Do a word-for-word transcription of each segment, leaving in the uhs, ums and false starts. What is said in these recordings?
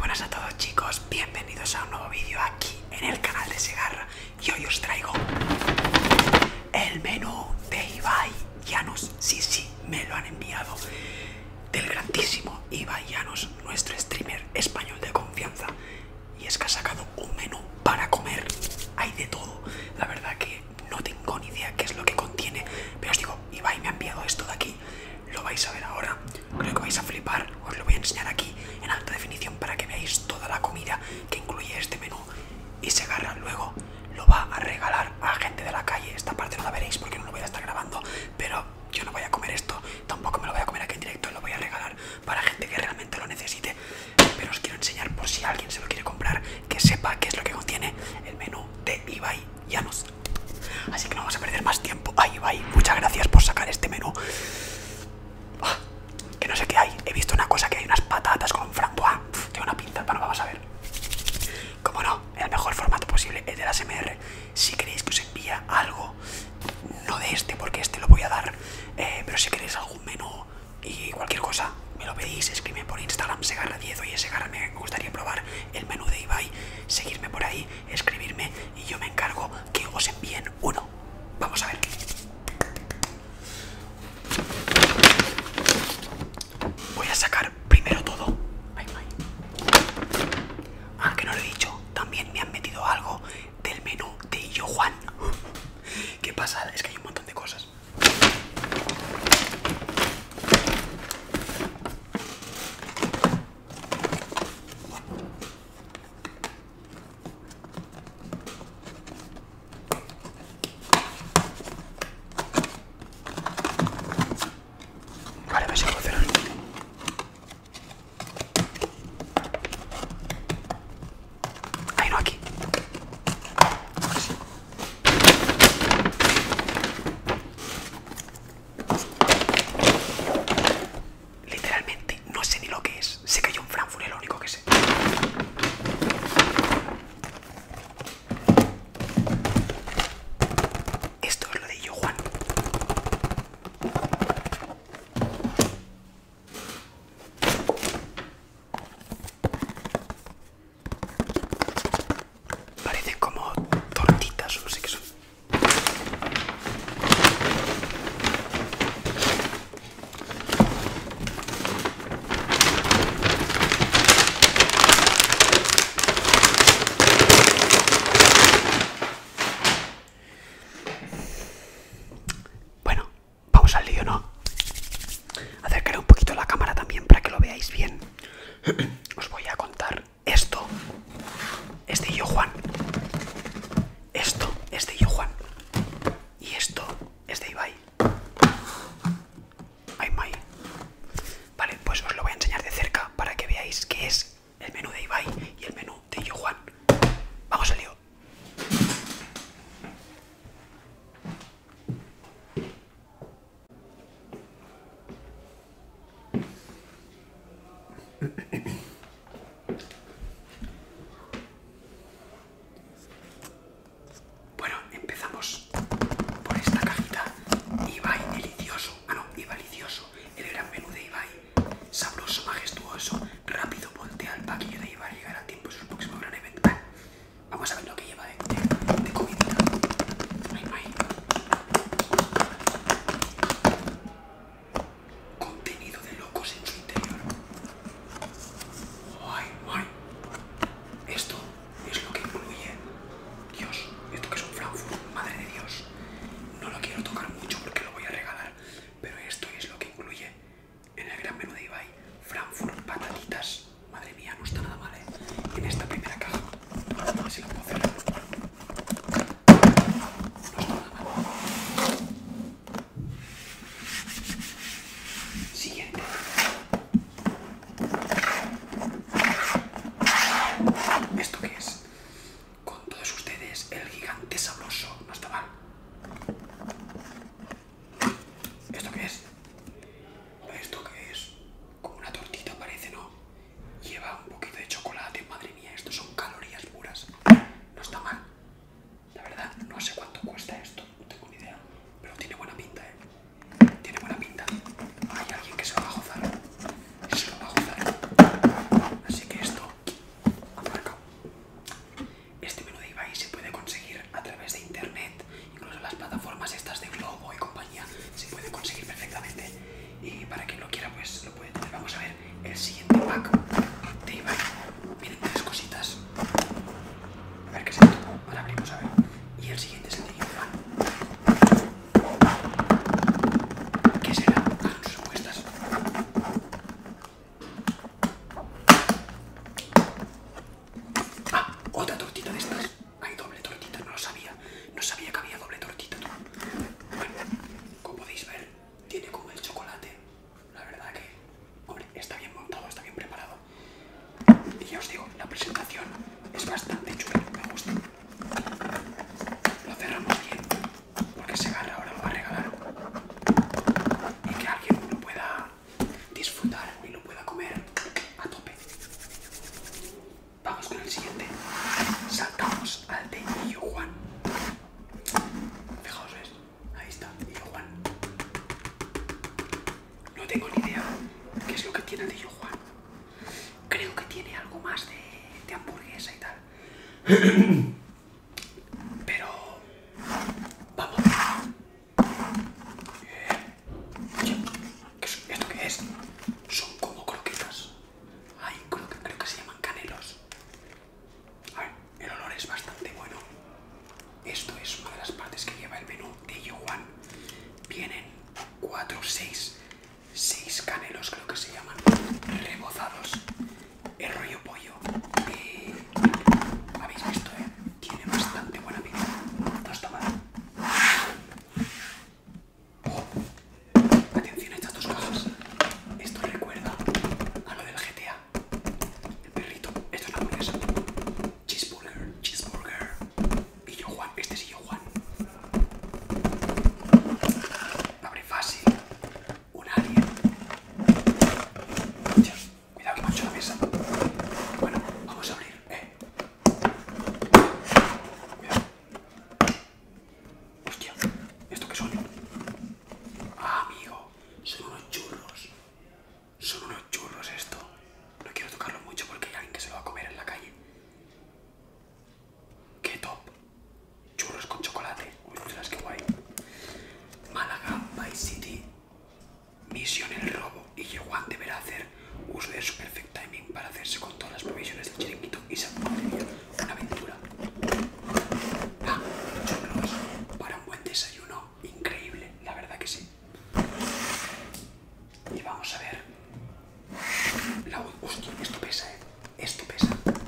buenas a todos, chicos, bienvenidos a un nuevo vídeo aquí en el canal de Segarra. Y hoy os traigo el menú de Ibai Llanos. Sí, sí, me lo han enviado, del grandísimo Ibai Llanos, nuestro streamer español de confianza. Y es que ha sacado un menú para comer. Hay de todo. La verdad que no tengo ni idea qué es lo que contiene, pero os digo, Ibai me ha enviado esto de aquí. Lo vais a ver ahora, creo que vais a flipar. Os lo voy a enseñar aquí en alta definición para que veáis toda la comida que incluye este menú. Y Segarra luego lo va a regalar a gente de la calle. Esta parte no la veréis porque no lo voy a estar grabando, pero yo no voy a comer esto, tampoco me lo voy a comer aquí en directo. Lo voy a regalar para gente que realmente lo necesite. Pero os quiero enseñar, por si alguien se lo quiere comprar, que sepa qué es lo que contiene el menú de Ibai Llanos. Así que no vamos a perder más tiempo. Ay, Ibai, muchas gracias por sacar este menú. Ah, que no sé qué hay. He visto una cosa, que hay unas patatas con un frambuás. Tiene una pinta, pero vamos a ver. Como no, en el mejor formato posible, el de la A S M R. Si queréis que os envíe algo, no de este, porque este lo voy a dar, eh, pero si queréis algún menú y cualquier cosa, me lo pedís, escribidme por Instagram, Segarra diez. Oye, Segarra, me gustaría probar el menú de Ibai. Seguirme por ahí, escribirme y yo me encargo que os envíen uno. Vamos a ver. Voy a sacar primero todo. Ay, ay. Ah, que no lo he dicho. También me han metido algo del menú de Illo Juan. ¿Qué pasa? Es que hay un montón de cosas. Vale, me sigo cerrar. Ahí no, aquí. Ahora sí. Literalmente no sé ni lo que es. Sé que hay un Frankfurt, es lo único que sé. Esto es lo de Illo Juan. Parecen como tortitas o no sé qué son. Bueno, vamos al lío, ¿no? Acercaré un poquito la cámara también para que lo veáis bien. Os voy a contar. Esto es de Illo Juan. Esto es de Illo Juan. Y esto es de Ibai. Ay, my. Vale, pues os lo voy a enseñar de cerca para que veáis qué es el menú de Ibai y el menú de Illo Juan. Vamos al lío. Bueno, empezamos por esta cajita. Ibai delicioso. Ah, no, Ibai delicioso. El gran menú de Ibai. Sabroso, majestuoso, rápido. Voltea al paquillo de Ibai. Llegará a tiempo su próximo gran evento. Ah, vamos a ver lo que lleva de, de, de comida. Ay, ay. Contenido de locos en su interior. Ay, ay. Esto es lo que incluye. Dios, esto que es un Frankfurt, madre de Dios. No lo quiero tocar mucho porque lo voy a regalar, pero esto es lo que incluye en el gran menú de Ibai. Frankfurt, patatitas. Madre mía, no está nada mal, ¿eh? En esta primera caja. A ver si lo puedo cerrar. No está nada mal. Siguiente. ¿Esto qué es? Con todos ustedes, el gigante sabroso. No está mal. ¿Esto qué es? ¿Esto qué es? Como una tortita parece, ¿no? Lleva un poquito de chocolate. Madre mía, esto son calorías puras. No está mal. La verdad, no sé cuánto cuesta esto. No tengo ni idea. Pero tiene buena pinta, ¿eh? Tiene buena pinta. Hay alguien que se lo va a gozar. Se lo va a gozar. Así que esto pack de Ibai. Vienen tres cositas. A ver qué es esto. Ahora abrimos a ver. Y el siguiente es el de Yohan. ¿Qué será? Hagan sus apuestas. Ah, otra tortita de estas. Hay doble tortita, no lo sabía. No sabía que había doble tortita. Bueno, como podéis ver, tiene como el chocolate. La verdad que, hombre, está bien montado, está bien preparado. Y ya os digo, la presentación es bastante chula, me gusta. Lo cerramos bien, porque Segarra ahora lo va a regalar. Y que alguien lo pueda disfrutar y lo pueda comer a tope. Vamos con el siguiente. Saltamos al de Yohan. Fijaos, ¿ves? Ahí está, Yohan. No tengo ni idea qué es lo que tiene el de Yohan. Creo que tiene algo más de, de hamburguesa y tal. Pero vamos. Oye, ¿esto qué es? Son como croquetas. Ay, creo que, creo que se llaman canelos. A ver, el olor es bastante bueno. Esto es una de las partes que lleva el menú de Yohan. Vienen cuatro, seis, seis canelos, creo que se llaman, rebozados. El rollo pollo. Eh, Habéis visto, eh. Tiene bastante buena pinta. No está mal. Oh, atención a estas dos cajas. Esto recuerda a lo del G T A. El perrito. Esto es la hamburguesa. Cheeseburger, cheeseburger. Y Yohan, este es Yohan. Abre fácil. Un alien. Dios, cuidado que mancho la mesa. Bueno, vamos a abrir, eh. Cuidado. Hostia, ¿esto qué son? Ah, amigo, son unos churros. Son unos churros esto. No quiero tocarlo mucho porque hay alguien que se lo va a comer en la calle. ¡Qué top! Churros con chocolate. Uy, ostras, qué guay. Málaga Vice City. Misión el robo. Y Yohan deberá hacer uso de su perfect timing para hacerse con todas las provisiones del chiringuito y se podría una aventura. Ah, churros para un buen desayuno. Increíble, la verdad que sí. Y vamos a ver. La... Hostia, esto pesa, eh. Esto pesa.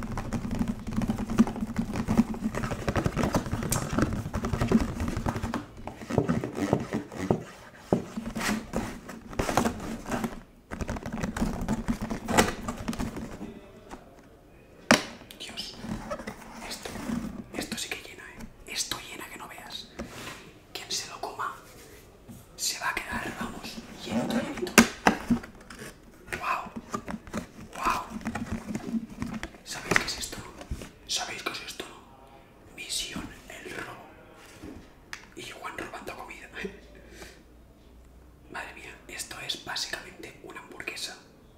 Dios. Esto. Esto sí que llena, eh. Esto llena que no veas. Quien se lo coma se va a quedar, vamos, llenito, llenito. Wow. Wow. ¿Sabéis qué es esto? ¿Sabéis qué es esto? Misión el robo. Y Yohan robando comida. Madre mía, esto es básicamente una hamburguesa.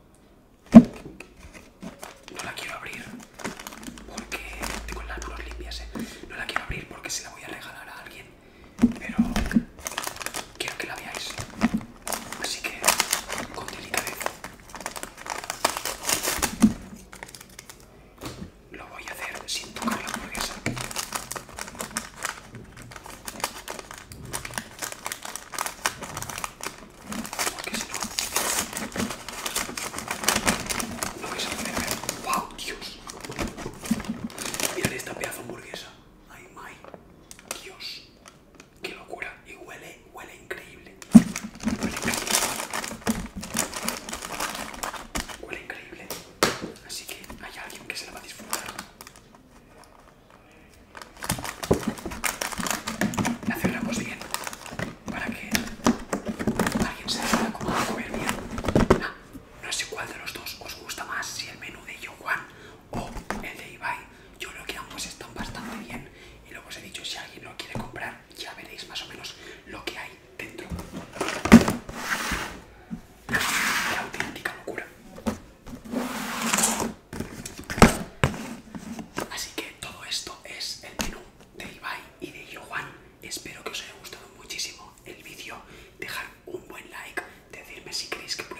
No la quiero abrir porque tengo las manos limpias, ¿eh? No la quiero abrir porque se la voy a regalar a alguien. Pero quiero que la veáis. Así que, con delicadeza. Lo voy a hacer sin tocar la hamburguesa. Porque si no, no vais a poder ver. ¡Wow, Dios! Mirad esta pedazo de hamburguesa. ¡Ay, my! Dios. ¡Qué locura! Y huele, huele increíble. Huele increíble. Huele increíble. Así que hay alguien que se la va a disfrutar. La cerramos bien para que alguien se la pueda comer bien. Ah, no sé cuál de los dos os gusta más, si el menú de Yohan o el de Ibai. Yo creo que ambos están bastante bien. Y luego os he dicho, si alguien lo quiere comprar, ya veréis más o menos lo que hay dentro. La auténtica locura. Así que todo esto es el menú de Ibai y de Yohan. Espero que os haya gustado muchísimo el vídeo. Dejad un buen like, decidme si queréis que